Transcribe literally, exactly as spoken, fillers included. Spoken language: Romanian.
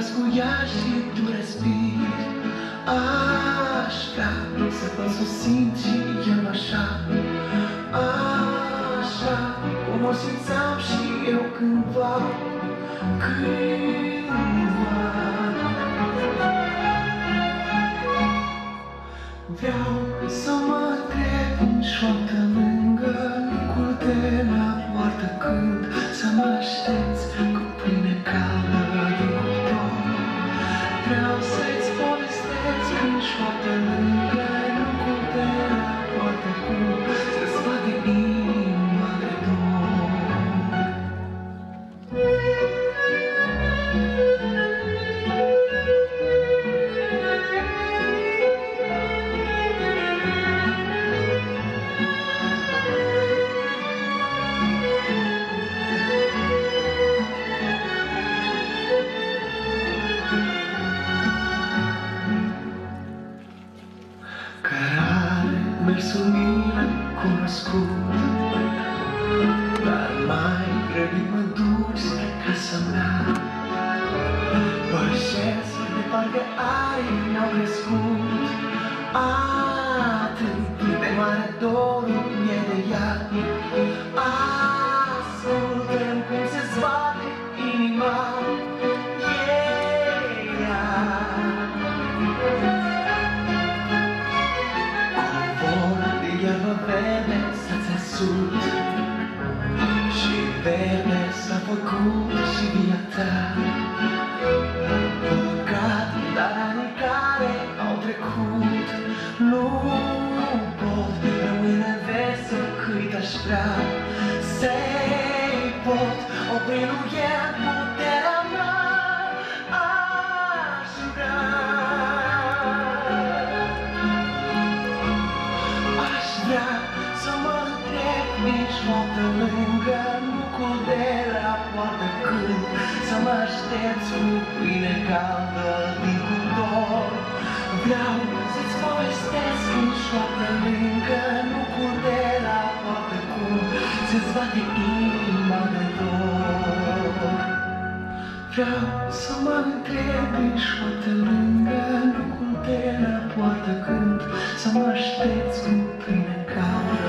las cu ea și tu respiri. Aș vrea să pot să o simt și eu așa, așa cum o simțeam și eu cândva, cândva. Vreau să mă întreb în șoaptă lângă lucrul de la poartă când să mă aștepți cu pâine caldă din cuptor. Vreau să-ți povestesc în șoaptă lângă lucrul de la poartă când să-ți bate inima de dor. Mersul mine cunoscut, dar mai grăbit mă duci spre casa mea. Pășesc de parcă aripi mi-au crescut, atât de mare dorul mi-e de ea. Ascultăm cum se zbate inima ei ea. Iarba verde s-a țesut și verde s-a făcut și via ta. Păcat, dar anii care au trecut nu pot rămâne versul cât aș vrea. Se-i pot opri, nu e puterea mea. Aș vrea, aș vrea să mă întreb nici noapte lângă lucrul de la poartă când să mă aștepți cu pâine caldă din cuptor. Vreau să-ți povestesc nici noapte lângă lucrul de la poartă când să-ți bate inima de dor. Vreau să mă întreb nici noapte lângă lucrul de la poartă când să mă aștepți cu pâine caldă